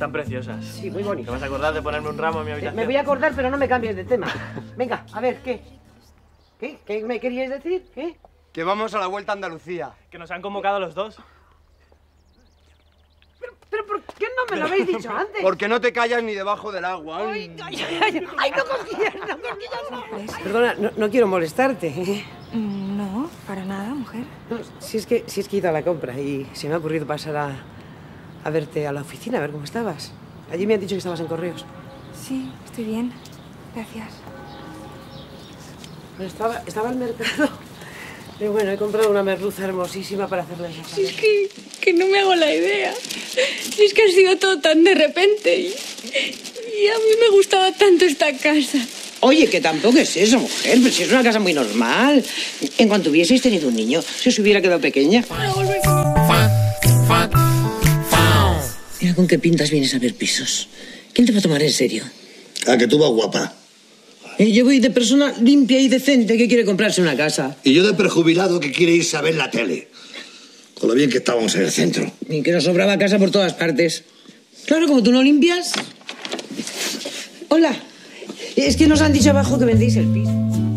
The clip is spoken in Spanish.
están preciosas. Sí, muy bonitas. ¿Te vas a acordar de ponerme un ramo en mi habitación? Me voy a acordar, pero no me cambies de tema. Venga, a ver, ¿qué? ¿Qué? ¿Qué me queríais decir? ¿Qué? Que vamos a la Vuelta a Andalucía. Que nos han convocado los dos. ¿Pero por qué no me lo habéis dicho antes? Porque no te callas ni debajo del agua. ¡Ay, no cogías, no! Perdona, no quiero molestarte. No, para nada, mujer. No, si es que he ido a la compra y se me ha ocurrido pasar a verte a la oficina, a ver cómo estabas. Allí me han dicho que estabas en correos. Sí, estoy bien. Gracias. Bueno, estaba al mercado. Pero bueno, he comprado una merluza hermosísima para hacerle esa Si es que no me hago la idea. Si es que ha sido todo tan de repente y a mí me gustaba tanto esta casa. Oye, que tampoco es eso, mujer, pero si es una casa muy normal. En cuanto hubieseis tenido un niño, si os hubiera quedado pequeña. Mira con qué pintas vienes a ver pisos. ¿Quién te va a tomar en serio? Ah, que tú vas guapa. Yo voy de persona limpia y decente que quiere comprarse una casa. Y yo de prejubilado que quiere irse a ver la tele. Con lo bien que estábamos en el centro. Y que nos sobraba casa por todas partes. Claro, como tú no limpias. Hola. Es que nos han dicho abajo que vendéis el piso.